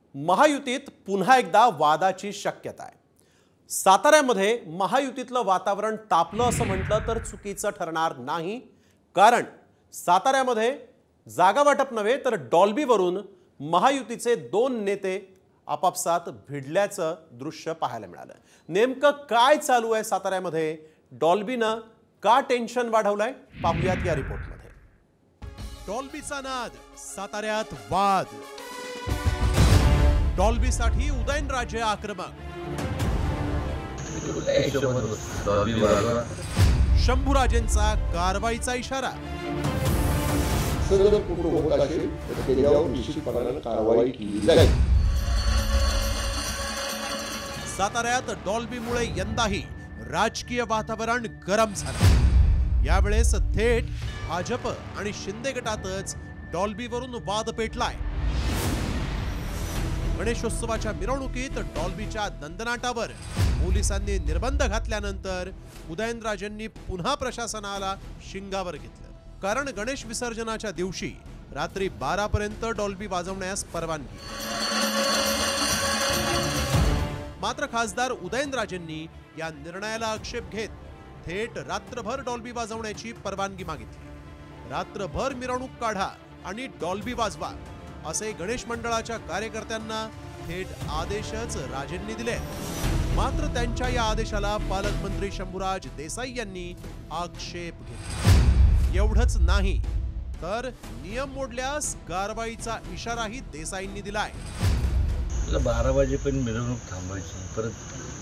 महायुतीत पुन्हा एकदा वादाची शक्यता आहे। साताऱ्यामध्ये महायुतीतलं वातावरण तापलं असं म्हटलं तर चुकीचं ठरणार नाही, कारण साताऱ्यामध्ये जागा वाटप नव्हे तर डॉल्बीवरून महायुतीचे दोन नेते आपापसात भिडल्याचं दृश्य पाहायला मिळालं। नेमकं काय चालू आहे साताऱ्यामध्ये, डॉल्बीनं का टेन्शन वाढवलंय, पाहूयात या रिपोर्टमध्ये। डॉल्बीचा नाद, साताऱ्यात वाद। डॉल्बीसाठी उदयनराजे आक्रमक। शंभूराजेंचा कारवाईचा इशारा। साताऱ्यात डॉल्बीमुळे यंदाही राजकीय वातावरण गरम झालं। यावेळेस थेट भाजप आणि शिंदे गटातच डॉल्बीवरून वाद पेटलाय। गणेशोत्सवाच्या मिरवणुकीत डॉल्बीच्या दणदणाटावर पोलिसांनी निर्बंध घातल्यानंतर उदयनराजेंनी पुन्हा प्रशासनाला शिंगावर घेतलं, कारण गणेश विसर्जनाच्या दिवशी रात्री 12 पर्यंत डॉल्बी वाजवण्यास परवानगी। मात्र खासदार उदयनराजेंनी या निर्णयाला आक्षेप घेत थेट रात्रभर डॉल्बी वाजवण्याची परवानगी मागितली। रात्रभर मिरवणूक काढा आणि डॉल्बी वाजवा असे गणेश मंडळाच्या कार्यकर्त्यांना थेट आदेशच राजेंनी दिले। मात्र त्यांच्या या आदेशाला पालकमंत्री शंभूराज देसाई यांनी आक्षेप घेतला। एवढंच नाही तर नियम मोडल्यास कारवाईचा इशाराही देसाईंनी दिलाय। 12 वाजेपर्यंत मिरवणूक थांबवायची, परत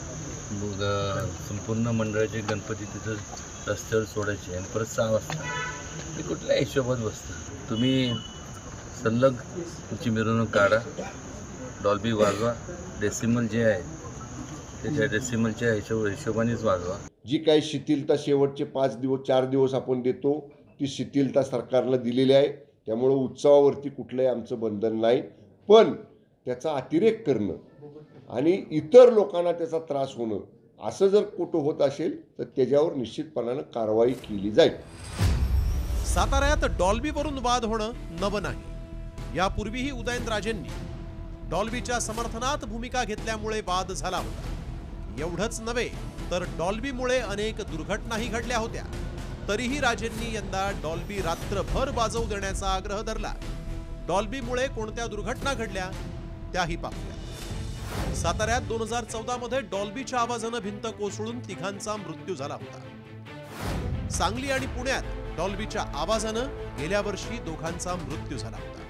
संपूर्ण मंडळाचे गणपती तिथं रस्त्यावर सोडायचे आणि परत 6 वाजता हे कुठल्या हिशोबात बसतं। तुम्ही सलग तुमची मिरवणूक काढा, डॉल्बी वाजवा, डेसिमल जे आहे त्याच्या डेसिमलच्या हिशोबानेच वाजवा। जी काही शिथिलता शेवटचे 5 दिवस 4 दिवस आपण देतो ती शिथिलता सरकारला दिलेली आहे। त्यामुळे उत्सवावरती कुठलंही आमचं बंधन नाही, पण त्याचा अतिरेक करणं आणि इतर लोकांना त्याचा त्रास होणं असं जर कुठं होत असेल तर त्याच्यावर निश्चितपणाने कारवाई केली जाईल। साताऱ्यात डॉल्बीवरून वाद होणं नवं नाही। यापूर्वीही उदयनराजेंनी डॉल्बीच्या समर्थनात भूमिका घेतल्यामुळे वाद झाला होता। एवढंच नव्हे तर डॉल्बीमुळे अनेक दुर्घटनाही घडल्या होत्या। तरीही राजेंनी यंदा डॉल्बी रात्रभर वाजवू देण्याचा आग्रह धरला। डॉल्बीमुळे कोणत्या दुर्घटना घडल्या त्याही पाहूया। साताऱ्यात 2014 मध्ये डॉल्बीच्या आवाजानं भिंत कोसळून 3घांचा मृत्यू झाला होता। सांगली आणि पुण्यात डॉल्बीच्या आवाजानं गेल्या वर्षी 2घांचा मृत्यू झाला होता।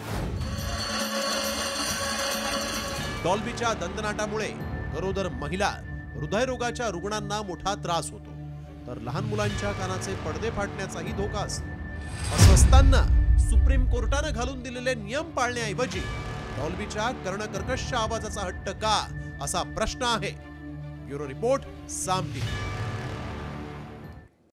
डॉल्बीच्या दणदणाटामुळे गरोदर महिला, हृदयरोगाच्या रुग्णांना मोठा त्रास होतो, तर लहान मुलांच्या कानाचे पडदे फाटण्याचाही धोका असतो। असं असताना सुप्रीम कोर्टाने घालून दिलेले नियम पाळण्याऐवजी डॉल्बीच्या कर्णकर्कश आवाजाचा हट्ट का, असा प्रश्न आहे। Bureau report, Saam TV.